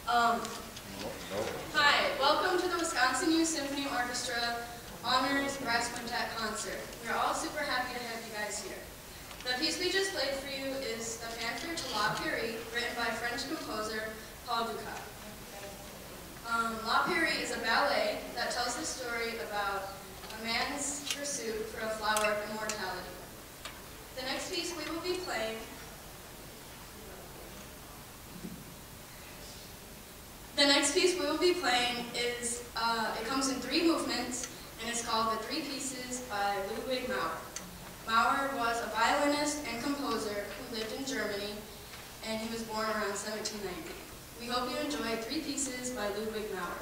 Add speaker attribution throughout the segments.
Speaker 1: Um, Hi, welcome to the Wisconsin Youth Symphony Orchestra Honors Brass Quintet Concert. We're all super happy to have you guys here. The piece we just played for you is the Fanfare to La Péri, written by French composer Paul Dukas. La Péri is a ballet that tells the story about a man's pursuit for a flower of immortality. The next piece we will be playing is, it comes in 3 movements, and it's called The Three Pieces by Ludwig Maurer. Maurer was a violinist and composer who lived in Germany, and he was born around 1790. We hope you enjoy 3 Pieces by Ludwig Maurer.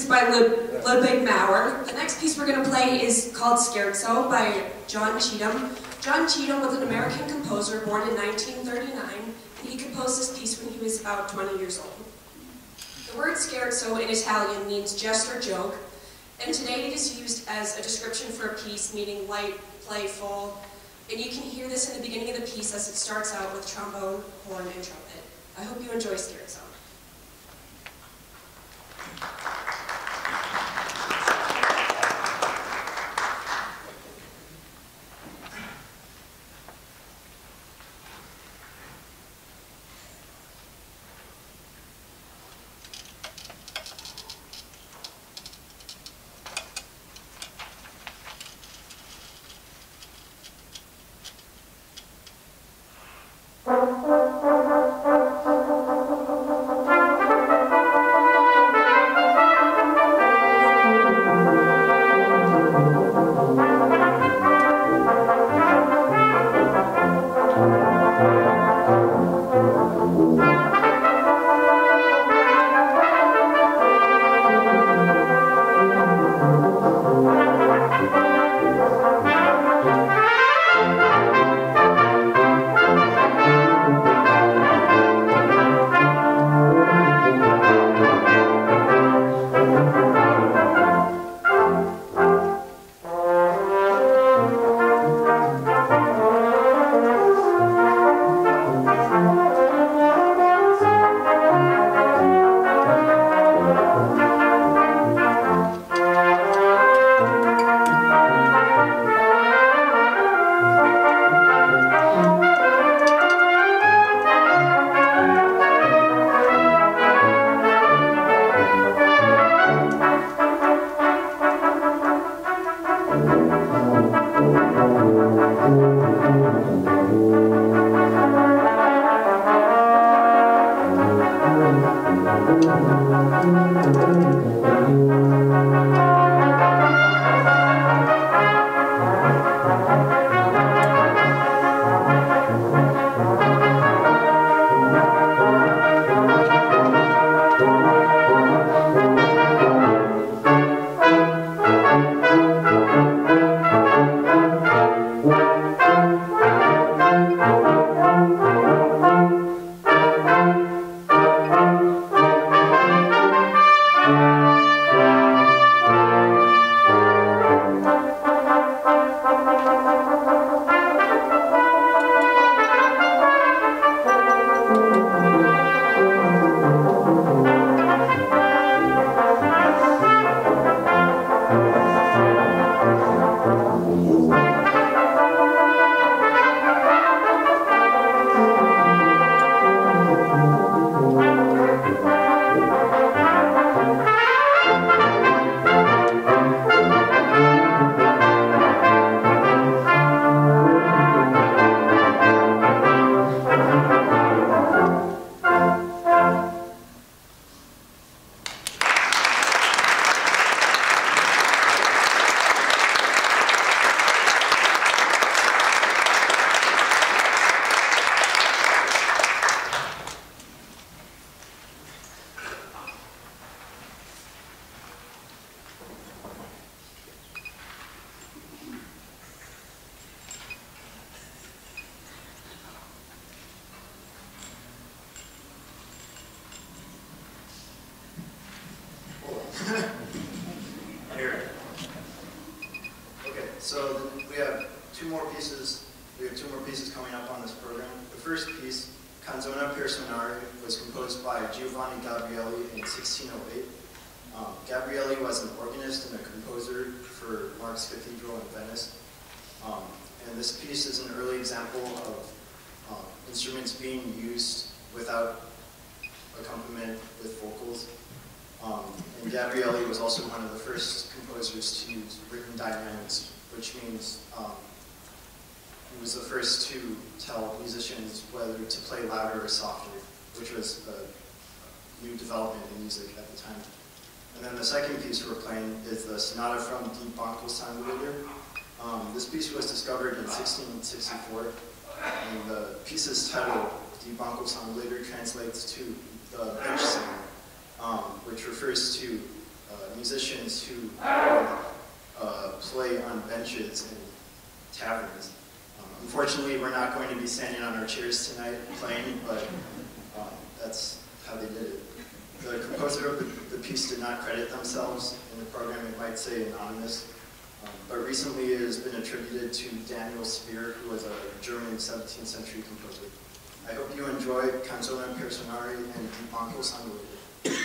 Speaker 2: by Ludwig Maurer. The next piece we're going to play is called Scherzo by John Cheetham. John Cheetham was an American composer born in 1939, and he composed this piece when he was about 20 years old. The word scherzo in Italian means jest or joke, and today it is used as a description for a piece meaning light, playful, and you can hear this in the beginning of the piece as it starts out with trombone, horn, and trumpet. I hope you enjoy Scherzo.
Speaker 3: So we have two more pieces coming up on this program. The first piece, Canzone per Suonare, was composed by Giovanni Gabrielli in 1608. Gabrielli was an organist and a composer for Mark's Cathedral in Venice. And this piece is an early example of instruments being used without accompaniment with vocals. And Gabrielli was also one of the first composers to use written dynamics, which means he was the first to tell musicians whether to play louder or softer, which was a new development in music at the time. And then the second piece we're playing is the Sonata from Die Banco-Sangwedel. This piece was discovered in 1664, and the piece's title, Die Banco-Sangwedel, translates to the bench singer, which refers to musicians who play on benches in taverns. Unfortunately, we're not going to be standing on our chairs tonight playing, but that's how they did it. The composer of the piece did not credit themselves in the program. It might say anonymous, but recently it has been attributed to Daniel Speer, who was a German 17th century composer. I hope you enjoy Canzone Personale and Di Banco Sangue.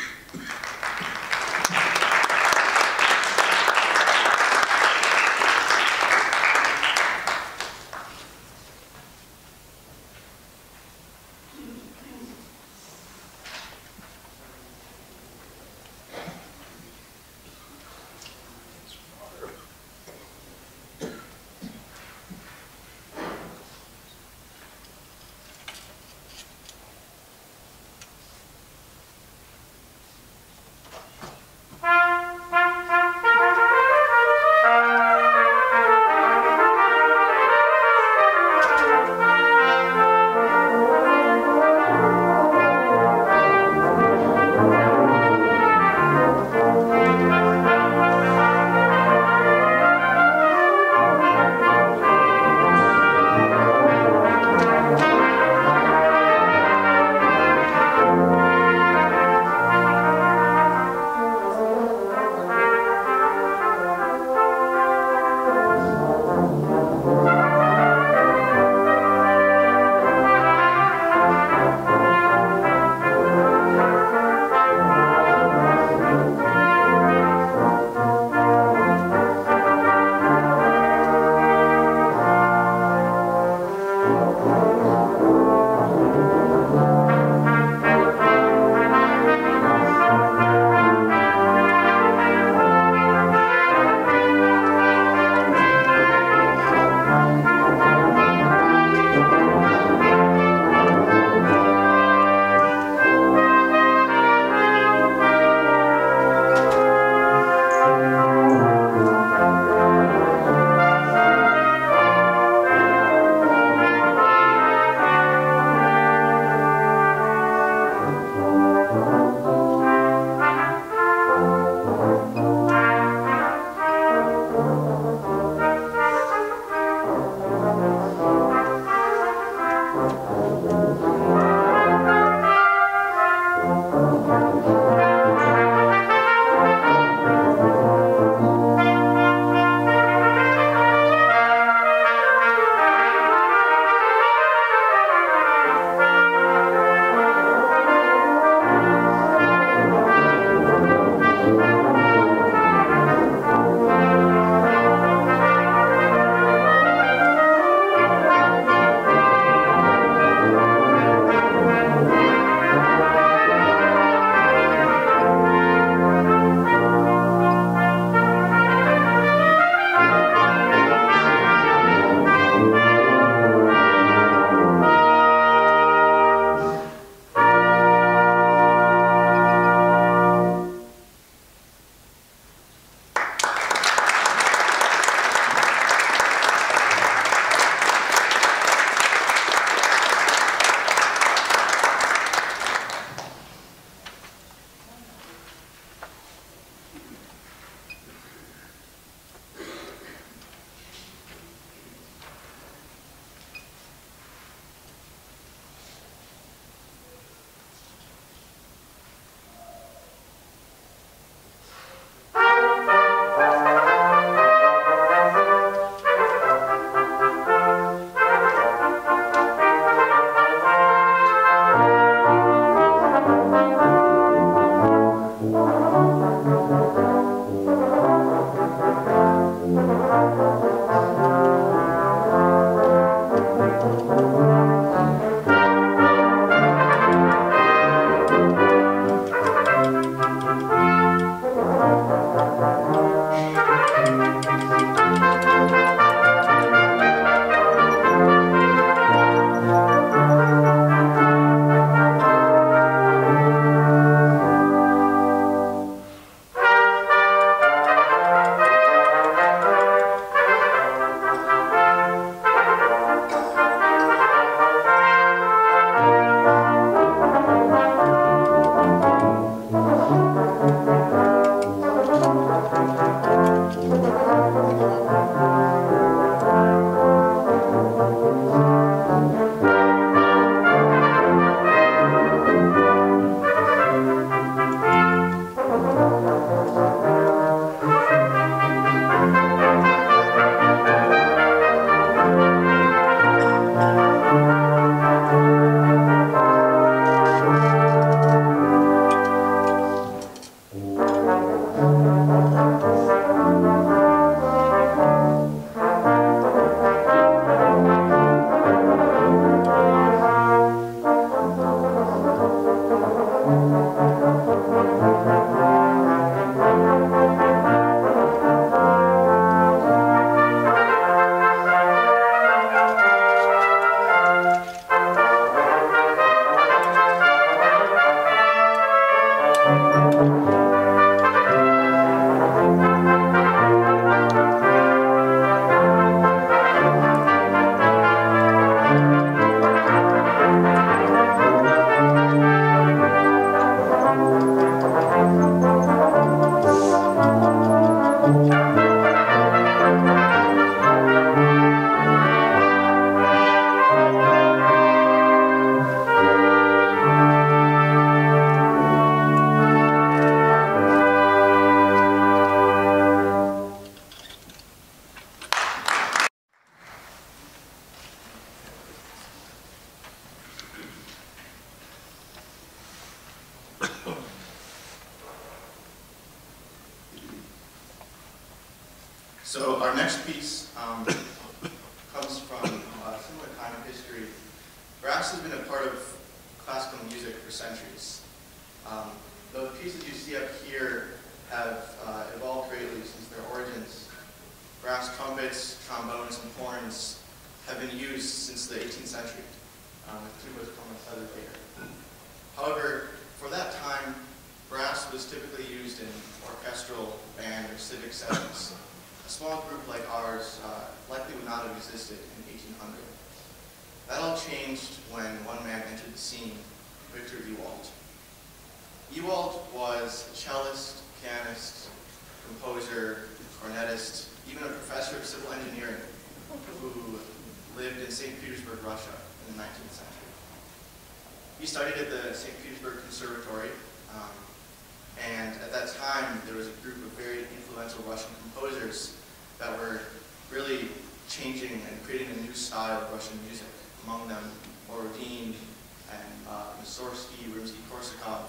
Speaker 4: So our next piece comes from a similar kind of history. Brass has been a part of classical music for centuries. The pieces you see up here have evolved greatly since their origins. Brass trumpets, trombones, and horns have been used since the 18th century, with tubas coming feathered later. However, for that time, brass was typically used in orchestral, band, or civic settings. A small group like ours likely would not have existed in 1800. That all changed when one man entered the scene, Victor Ewald. Ewald was a cellist, pianist, composer, cornetist, even a professor of civil engineering who lived in St. Petersburg, Russia in the 19th century. He studied at the St. Petersburg Conservatory, and at that time there was a group of very influential Russian composers that were really changing and creating a new style of Russian music. Among them, Borodin and Mussorgsky, Rimsky-Korsakov.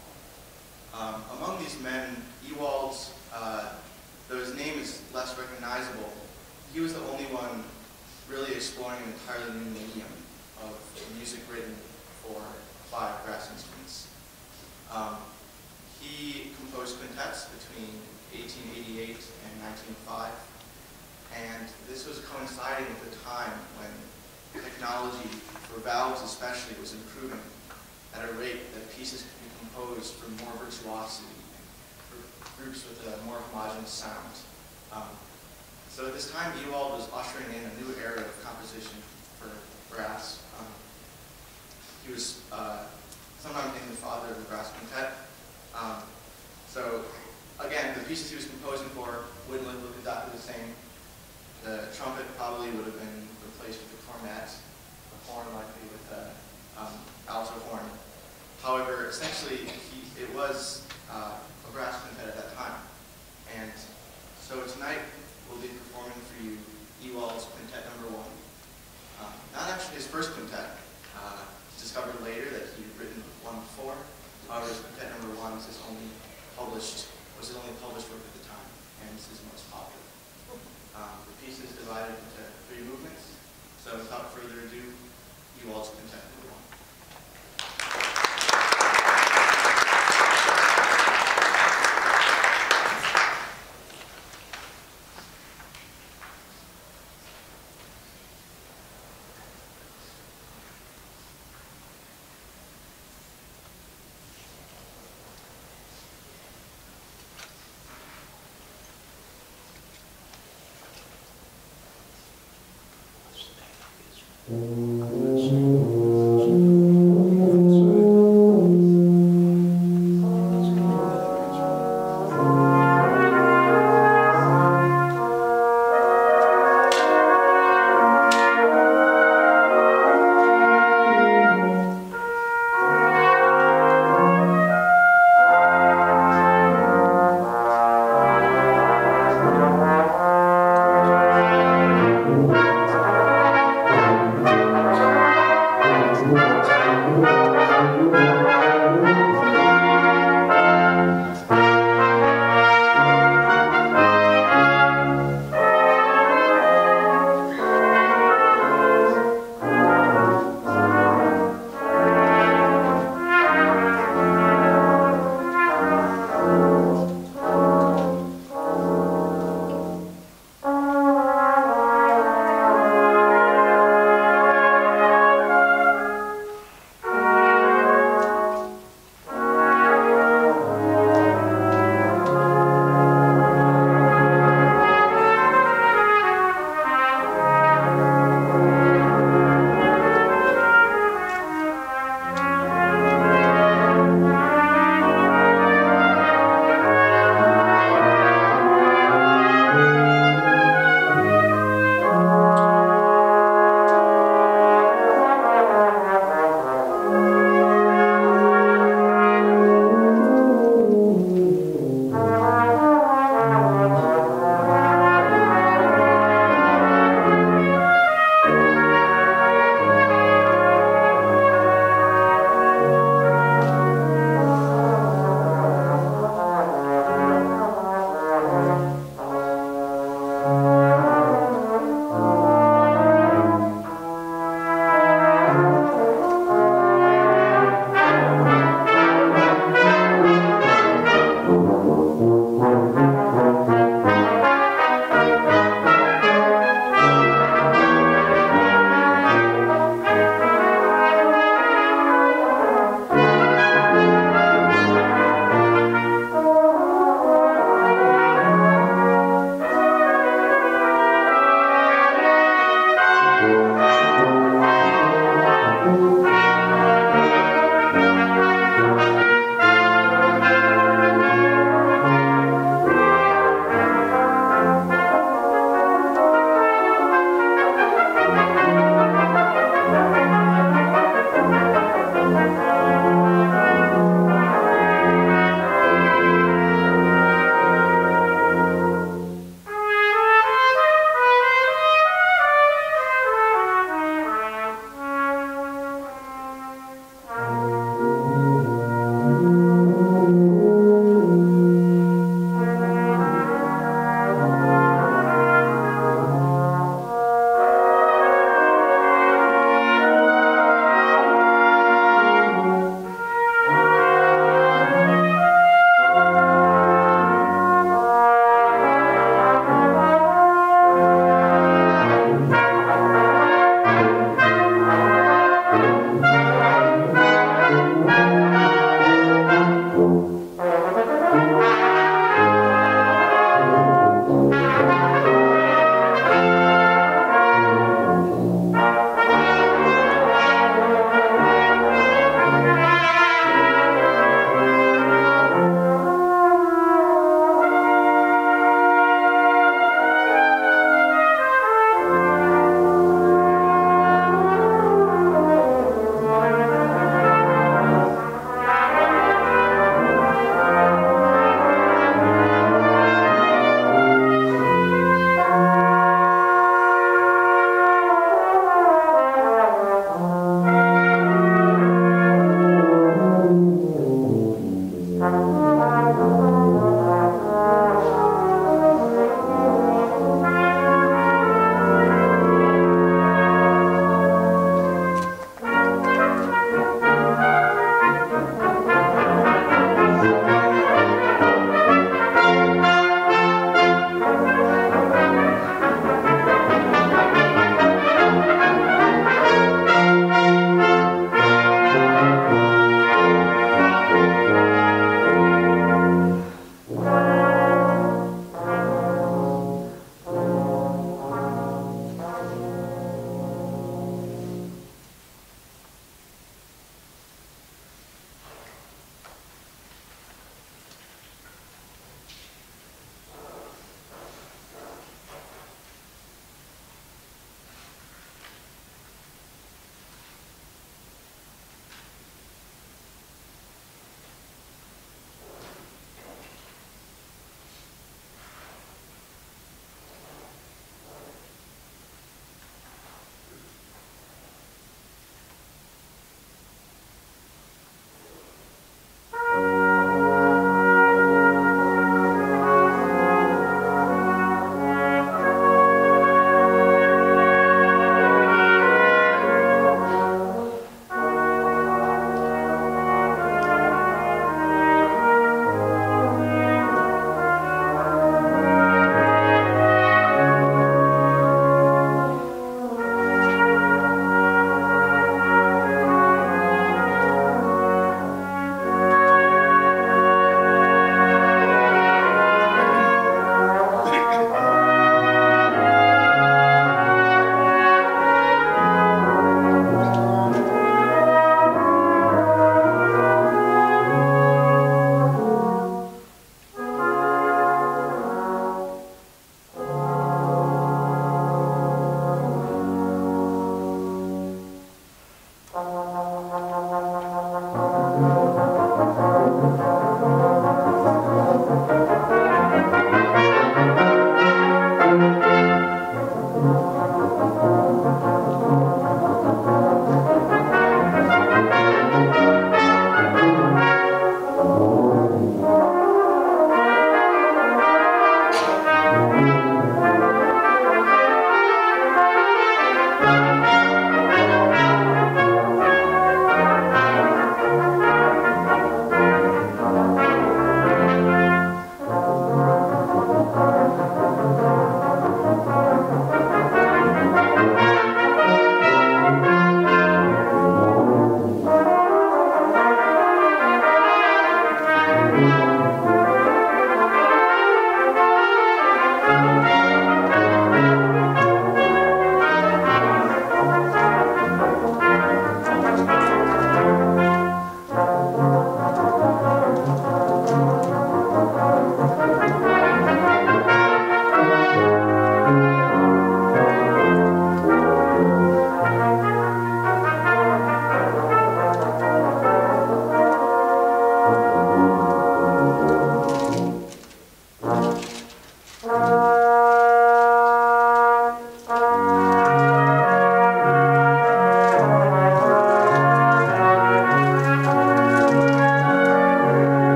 Speaker 4: Among these men, Ewald's, though his name is less recognizable, he was the only one really exploring an entirely new medium of music written for 5 brass instruments. He composed quintets between 1888 and 1905, and this was coinciding with a time when technology, for valves especially, was improving at a rate that pieces could be composed for more virtuosity, for groups with a more homogeneous sound. So at this time, Ewald was ushering in a new era of composition for brass. He was sometimes named the father of the brass quintet. So again, the pieces he was composing for wouldn't look exactly the same. The trumpet probably would have been replaced with a cornet, the horn likely with a alto horn. However, essentially, it was a brass quintet at that time. And so tonight, we'll be performing for you Ewald's Quintet No. 1. Not actually his first quintet. Discovered later that he had written one before. However, his Quintet No. 1 was his only published work at the time, and this is the most popular. The piece is divided into 3 movements, so without further ado, Ewald's Quintet No. 1.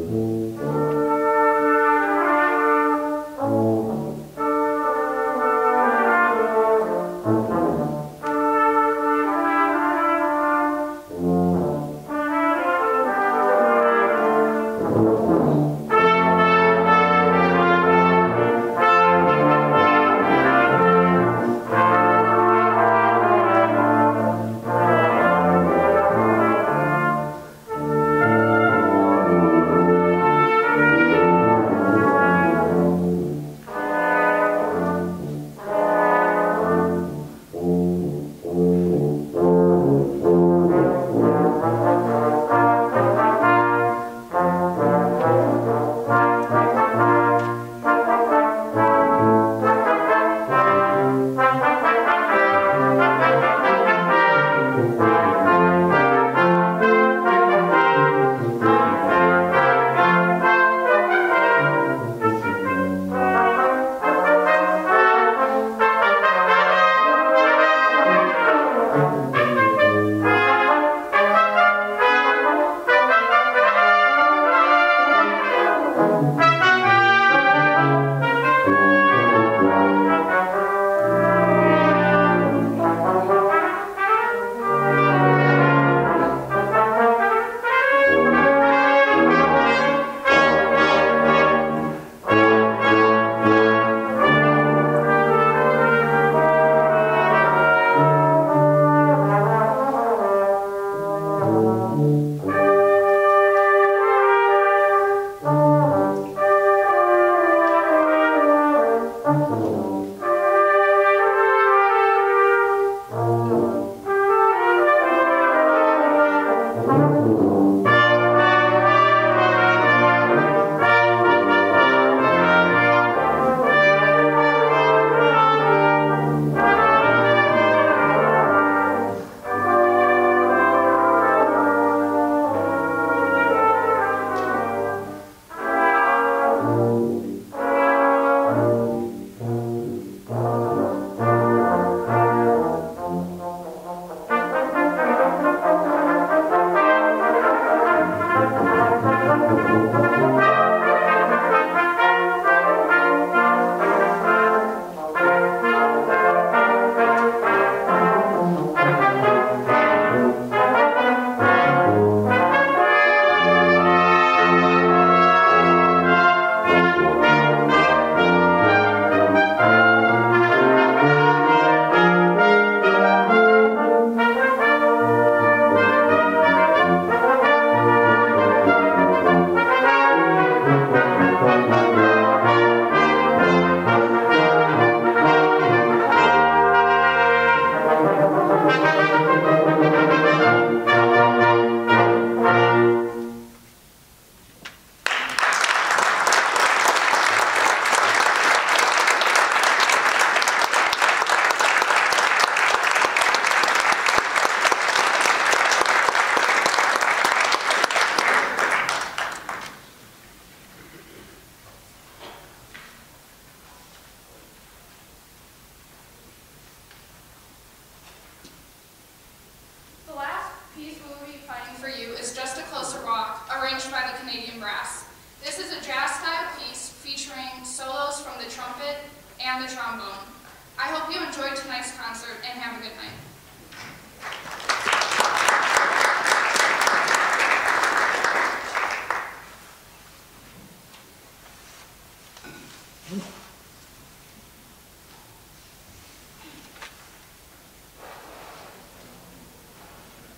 Speaker 1: and the trombone. I hope you enjoyed tonight's concert and have a good night.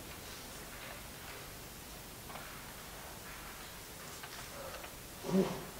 Speaker 5: Ooh.